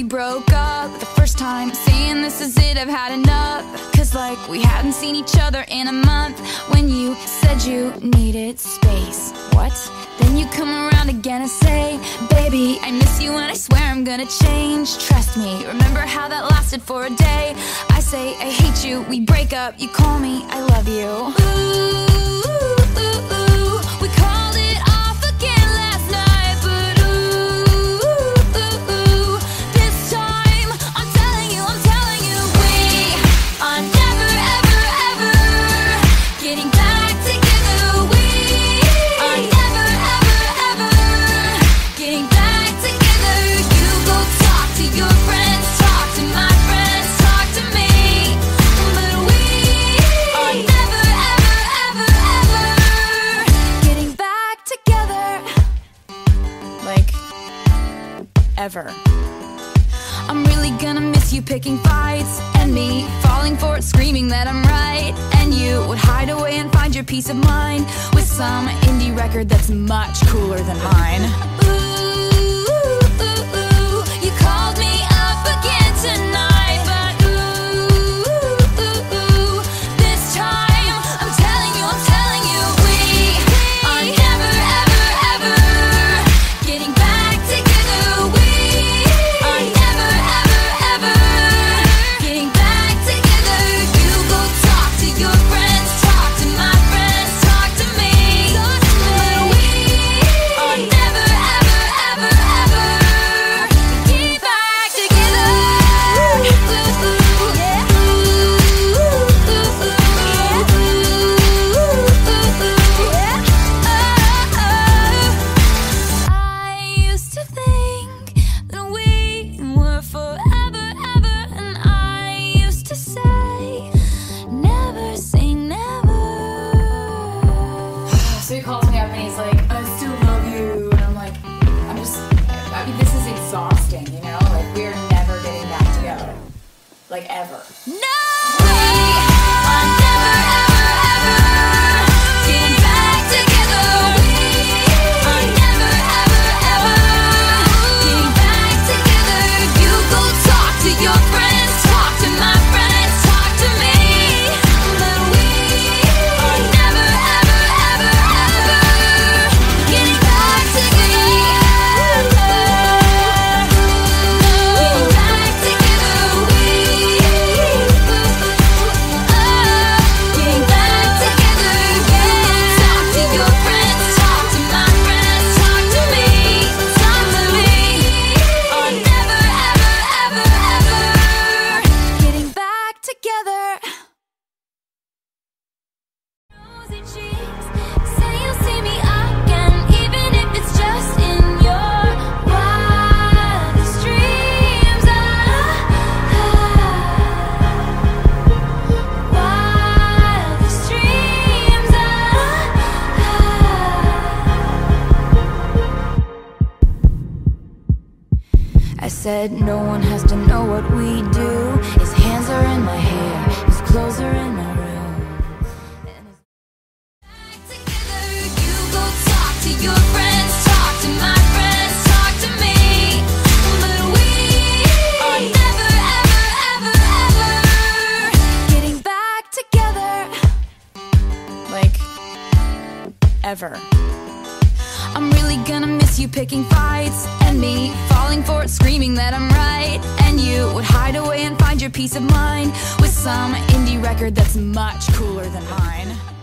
broke up the first time, saying this is it, I've had enough. Cause like we hadn't seen each other in a month. When you said you needed space, what? Then you come around again and say, baby, I miss you and I swear I'm gonna change. Trust me, remember how that lasted for a day? I say I hate you, we break up, you call me I love you. Ooh, we called it off again last night, but ooh, this time I'm telling you, we are never ever ever getting back together. We are never ever ever getting back together. You go talk to your friends, talk to my friends, talk to me, but we are never ever ever ever getting back together. Like, ever. I'm really gonna miss you picking fights, and me falling for it, screaming that I'm right. And you would hide away and find your peace of mind with some indie record that's much cooler than mine. Ooh, you called me up again tonight, but ooh, this time I'm telling you, we are never ever ever getting back together. We are never ever ever getting back together. You go talk to your friends, talk to my friends, talk to me, but we are never ever ever ever get back together. I used to think that we were forever ever, and I used to say never say never. So he calls me up and he's like, I still love you, and I'm like, I mean, this is exhausting, you know? Like, we're never getting back together. Like, ever. No! We are never ever ever getting back together. We are never ever ever getting back together. You go talk to your friends, talk to my friends, talk to me, but we are never ever ever ever getting back together. Getting back together. Getting back together. You talk to your friends, talk to my friends, talk to me, are never ever ever ever getting back together. Rosy cheeks, say you'll see me again, even if it's just in your wildest dreams. Wildest dreams. I said no one has to know what we do. His hands are in my hair, his clothes are in my room. Back together, you go talk to your friends, talk to my friends, talk to me, but we are never ever ever ever getting back together. Like, ever. I'm really gonna miss you picking fights, and me falling for it, screaming that I'm right. And you would hide away and find your peace of mind with some indie record that's much cooler than mine.